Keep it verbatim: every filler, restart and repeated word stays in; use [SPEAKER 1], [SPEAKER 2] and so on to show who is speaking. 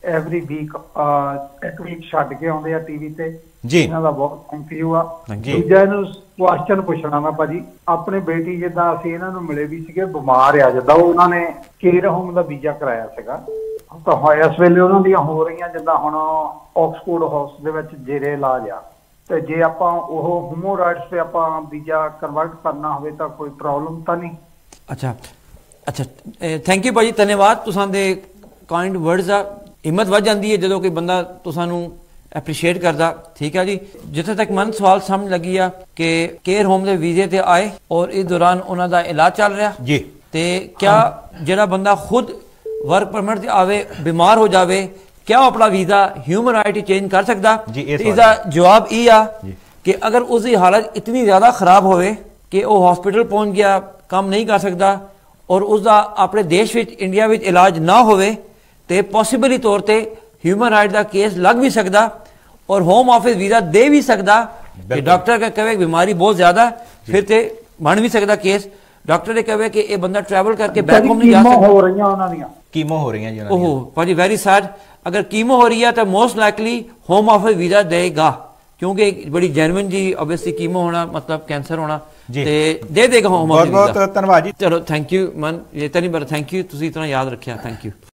[SPEAKER 1] Every week एक week छड्ड के आउंदे आ टीवी ते
[SPEAKER 2] जी।
[SPEAKER 1] इन्हां दा बहुत थैंक यू आ। दूजा इहनूं क्वेश्चन पुछना मैं भाजी, अपने बेटी जिद्दां असीं इन्हां नूं मिले भी सीगे, बिमार आ जिद्दां उन्हां ने केयर होम दा वीज़ा कराया सीगा, ਤਾਂ ਇਸ ਵੇਲੇ ਉਹਨਾਂ ਦੀਆਂ ਹੋ ਰਹੀਆਂ ਜਿੱਦਾਂ ਹੁਣ ਆਕਸਫੋਰਡ ਹਾਊਸ ਦੇ ਵਿੱਚ ਜੇਰੇ ਇਲਾਜ ਆ, ਤੇ ਜੇ ਆਪਾਂ ਉਹ ਹਿਊਮਨ ਰਾਈਟਸ ਤੇ ਆਪਾਂ ਵੀਜ਼ਾ ਕਨਵਰਟ ਕਰਨਾ ਹੋਵੇ ਤਾਂ ਕੋਈ ਪ੍ਰੋਬਲਮ ਤਾਂ ਨਹੀਂ?
[SPEAKER 3] अच्छा अच्छा थैंक यू भाजी, धन्यवाद तुसां दे काइंड वर्ड्स आ। हिम्मत वध जाती है जो कोई बंदा तुसां नूं एप्रीशिएट करदा। ठीक है जी, जिथे तक मन सवाल समझ लगी आ कि केयर होम के वीजे ते आए और इस दौरान उन्हां दा इलाज चल रहा
[SPEAKER 2] जी,
[SPEAKER 3] ते क्या जिहड़ा बंदा खुद वर्क परमिट आवे बीमार हो जावे, क्या अपना वीज़ा ह्यूमन राइट चेंज कर सकता? इसका जवाब यह आ कि अगर उसकी हालत इतनी ज़्यादा खराब होवे कि वह हॉस्पिटल पहुँच गया, काम नहीं कर सकता और उसका अपने देश में इंडिया में इलाज ना होवे तो पॉसिबली तौर पर ह्यूमन राइट का केस लग भी सकता और होम ऑफिस वीज़ा दे भी सकता कि डॉक्टर का कहे बीमारी बहुत ज़्यादा, फिर तो बन भी सकता केस। डॉक्टर ने कहे कि ये बंदा ट्रैवल करके बैक होम नहीं जा सकता।
[SPEAKER 1] हो रही उन्होंने
[SPEAKER 2] कीमो हो रही हैं।
[SPEAKER 3] ओहो भाजी वेरी सैड, अगर कीमो हो रही है तो most likely home office visa देगा, क्योंकि बड़ी जेन्युइन जी ऑब्वियसली कीमो होना मतलब कैंसर होना ते दे देगा होम ऑफिस।
[SPEAKER 2] बहुत बहुत धन्यवाद जी।
[SPEAKER 3] चलो थैंक यू मन, ये तो नहीं पर थैंक यू, तुसीं इतना याद रखिया, थैंक यू।